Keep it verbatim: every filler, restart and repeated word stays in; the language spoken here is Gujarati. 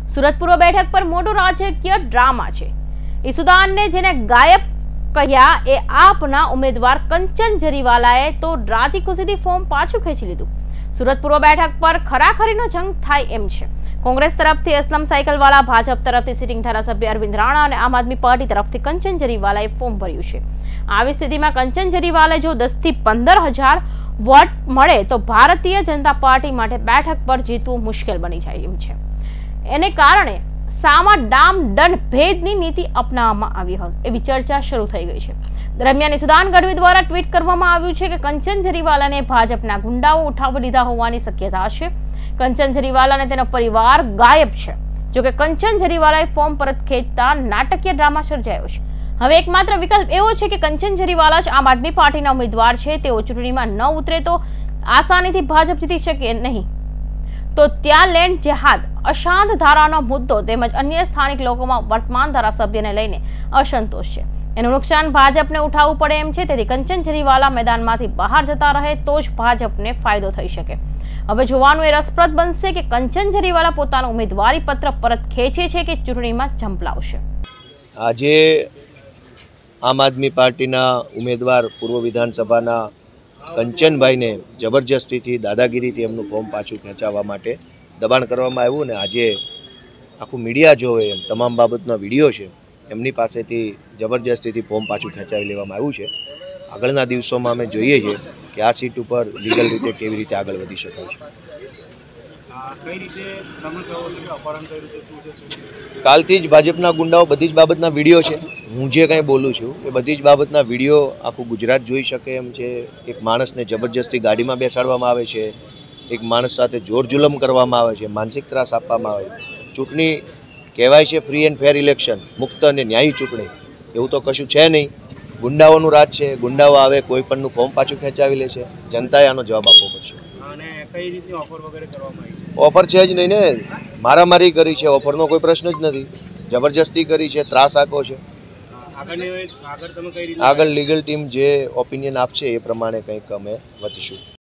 સુરત પૂર્વ બેઠક પર મોટો રાજકીય ડ્રામા છે। ઈસુદાનને જેને ગાયબ કહ્યા એ આપના ઉમેદવાર કંચન જરીવાલાએ તો રાજી ખુશીથી ફોર્મ પાછું ખેંચી લીધું। સુરત પૂર્વ બેઠક પર ખરાખરીનો જંગ થાય એમ છે। કોંગ્રેસ તરફથી અસલમ સાયકલવાલા, ભાજપ તરફથી સિટિંગ ધારાસભ્ય અરવિંદ રાણા અને આમ આદમી પાર્ટી તરફથી કંચન જરીવાલાએ ફોર્મ ભર્યું છે। આવી સ્થિતિમાં કંચન જરીવાલાએ જો દસ થી પંદર હજાર વોટ મળે તો ભારતીય જનતા પાર્ટી માટે બેઠક પર જીતવું મુશ્કેલ બની જાય એમ છે। એને કારણે સામા ડામ દંડ ભેદની નીતિ અપનાવવામાં આવી હોય એવી ચર્ચા શરૂ થઈ ગઈ છે। દરમિયાન ઈસુદાન ગઢવી દ્વારા ટ્વીટ કરવામાં આવ્યું છે કે કંચન જરીવાલાને ભાજપના ગુંડાઓ ઉઠાવી લીધા હોવાની શક્યતા છે। કંચન જરીવાલા અને તેનો પરિવાર ગાયબ છે। જોકે કંચન જરીવાલાએ ફોર્મ પરત ખેંચતા નાટકીય ડ્રામા સર્જાયો છે। હવે એકમાત્ર વિકલ્પ એવો છે કે કંચન જરીવાલા જ આમ આદમી પાર્ટીના ઉમેદવાર છે। તેઓ ચૂંટણીમાં ન ઉતરે તો આસાનીથી ભાજપ જીતી શકે નહીં। તો ત્યાં લેન્ડ જેહાદ, અશાંત ધારાનો મુદ્દો તેમજ અન્ય સ્થાનિક લોકોમાં વર્તમાન ધારાસભ્યને લઈને અસંતોષ છે। એનું નુકસાન ભાજપને ઉઠાવવું પડે એમ છે। તેથી કંચન જરીવાલા મેદાનમાંથી બહાર જતા રહે તો જ ભાજપને ફાયદો થઈ શકે। હવે જોવાનું એ રસપ્રદ બનશે કે કંચન જરીવાલા પોતાનું ઉમેદવારી પત્ર પરત ખેંચે છે કે ચૂંટણીમાં ઝંપલાવશે। આજે આમ આદમી પાર્ટીના ઉમેદવાર પૂર્વ વિધાનસભાના કંચનભાઈને જબરજસ્તીથી દાદાગીરીથી એમનું ફોર્મ પાછું ખેંચાવવા માટે દબાણ કરવામાં આવ્યું અને આજે આખું મીડિયા જોવે એમ તમામ બાબતનો વિડીયો છે, એમની પાસેથી જબરજસ્તીથી ફોર્મ પાછું ખેંચાવી લેવામાં આવ્યું છે। આગળના દિવસોમાં અમે જોઈએ છીએ કે આ સીટ ઉપર લીગલ રીતે કેવી રીતે આગળ વધી શકાય છે। કાલથી જ ભાજપના ગુંડાઓ બધી જ બાબતના વિડીયો છે, હું જે કંઈ બોલું છું એ બધી જ બાબતના વિડીયો આખું ગુજરાત જોઈ શકે એમ છે। એક માણસને જબરજસ્તી ગાડીમાં બેસાડવામાં આવે છે, એક માણસ સાથે જોર જુલમ કરવામાં આવે છે, માનસિક ત્રાસ આપવામાં આવે છે। ચૂંટણી કહેવાય છે ફ્રી એન્ડ ફેર ઇલેક્શન, મુક્ત અને ન્યાયી ચૂંટણી, એવું તો કશું છે નહીં। ગુંડાઓનું રાજ છે, ગુંડાઓ આવે કોઈ પણનું ફોર્મ પાછું ખેંચાવી લે છે। જનતાએ આનો જવાબ આપવો પડશે। ઓફર છે જ નહીં ને, મારામારી કરી છે, ઓફરનો કોઈ પ્રશ્ન જ નથી। જબરજસ્તી કરી છે, ત્રાસ આપ્યો છે। આગળ લીગલ ટીમ જે ઓપિનિયન આપશે એ પ્રમાણે કંઈક અમે વધીશું।